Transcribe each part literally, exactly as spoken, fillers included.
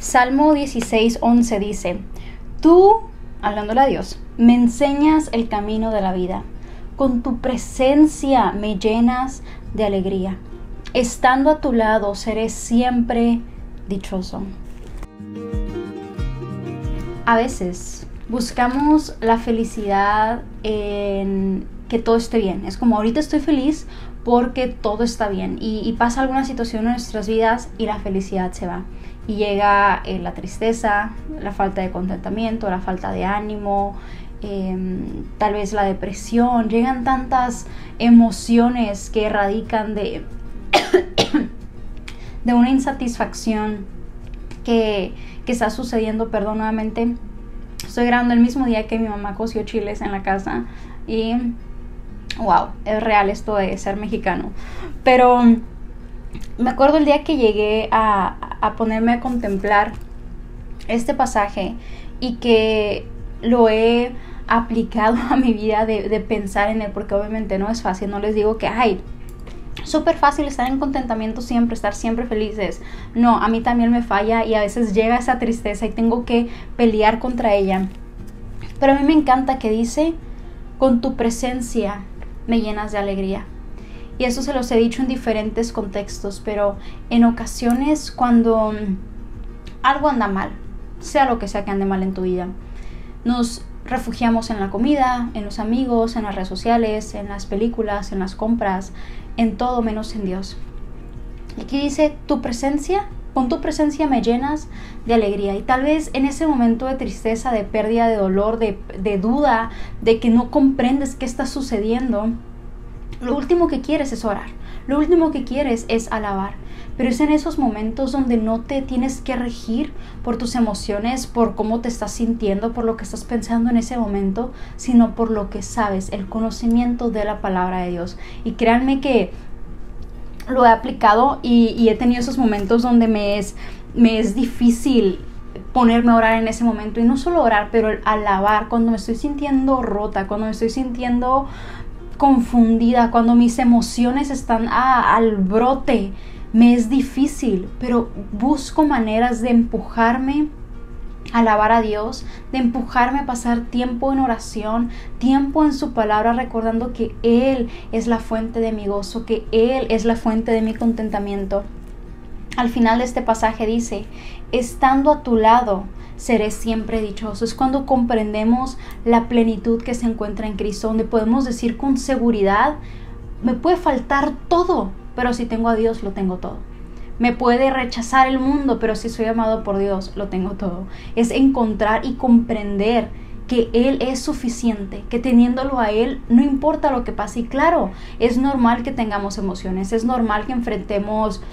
Salmo dieciséis, once dice: Tú, hablándole a Dios, me enseñas el camino de la vida. Con tu presencia me llenas de alegría. Estando a tu lado seré siempre dichoso. A veces buscamos la felicidad en que todo esté bien. Es como ahorita estoy feliz porque todo está bien. Y, y pasa alguna situación en nuestras vidas y la felicidad se va. Y llega eh, la tristeza, la falta de contentamiento, la falta de ánimo, eh, tal vez la depresión. Llegan tantas emociones que radican de, de una insatisfacción que, que está sucediendo. Perdón, nuevamente. Estoy grabando el mismo día que mi mamá coció chiles en la casa y wow, es real esto de ser mexicano. Pero me acuerdo el día que llegué a, a ponerme a contemplar este pasaje y que lo he aplicado a mi vida de, de pensar en él, porque obviamente no es fácil. No les digo que ay, súper fácil estar en contentamiento siempre, estar siempre felices. No, a mí también me falla y a veces llega esa tristeza y tengo que pelear contra ella. Pero a mí me encanta que dice: con tu presencia me llenas de alegría. Y eso se los he dicho en diferentes contextos, pero en ocasiones cuando algo anda mal, sea lo que sea que ande mal en tu vida, nos refugiamos en la comida, en los amigos, en las redes sociales, en las películas, en las compras, en todo menos en Dios. Y aquí dice: tu presencia, con tu presencia me llenas de alegría. Y tal vez en ese momento de tristeza, de pérdida, de dolor, de, de duda, de que no comprendes qué está sucediendo, lo último que quieres es orar, lo último que quieres es alabar. Pero es en esos momentos donde no te tienes que regir por tus emociones, por cómo te estás sintiendo, por lo que estás pensando en ese momento, sino por lo que sabes, el conocimiento de la palabra de Dios. Y créanme que lo he aplicado y, y he tenido esos momentos donde me es, me es difícil ponerme a orar en ese momento. Y no solo orar, pero alabar cuando me estoy sintiendo rota, cuando me estoy sintiendo confundida, cuando mis emociones están ah, al brote. Me es difícil, pero busco maneras de empujarme a alabar a Dios, de empujarme a pasar tiempo en oración, tiempo en su palabra, recordando que Él es la fuente de mi gozo, que Él es la fuente de mi contentamiento. Al final de este pasaje dice: estando a tu lado seré siempre dichoso. Es cuando comprendemos la plenitud que se encuentra en Cristo, donde podemos decir con seguridad: me puede faltar todo, pero si tengo a Dios, lo tengo todo. Me puede rechazar el mundo, pero si soy amado por Dios, lo tengo todo. Es encontrar y comprender que Él es suficiente, que teniéndolo a Él, no importa lo que pase. Y claro, es normal que tengamos emociones, es normal que enfrentemos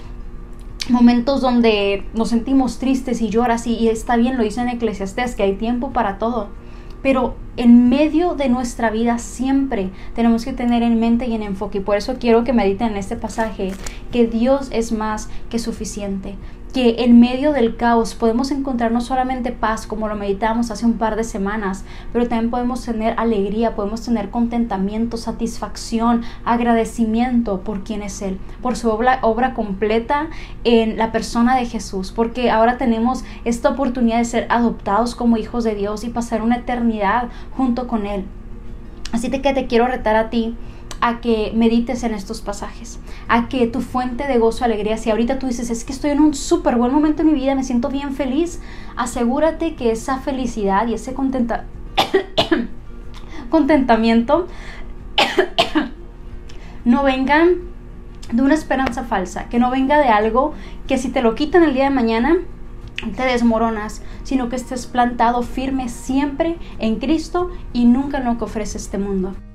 momentos donde nos sentimos tristes y lloras, y, y está bien, lo dice en Eclesiastés, que hay tiempo para todo. Pero en medio de nuestra vida siempre tenemos que tener en mente y en enfoque. Y por eso quiero que mediten en este pasaje que Dios es más que suficiente. Que en medio del caos podemos encontrar no solamente paz, como lo meditamos hace un par de semanas, pero también podemos tener alegría, podemos tener contentamiento, satisfacción, agradecimiento por quién es Él, por su obra, obra completa en la persona de Jesús, porque ahora tenemos esta oportunidad de ser adoptados como hijos de Dios y pasar una eternidad junto con Él. Así que te quiero retar a ti a que medites en estos pasajes, a que tu fuente de gozo, alegría, si ahorita tú dices: es que estoy en un súper buen momento en mi vida, me siento bien feliz, asegúrate que esa felicidad y ese contenta contentamiento no vengan de una esperanza falsa, que no venga de algo que si te lo quitan el día de mañana te desmoronas, sino que estés plantado firme siempre en Cristo y nunca en lo que ofrece este mundo.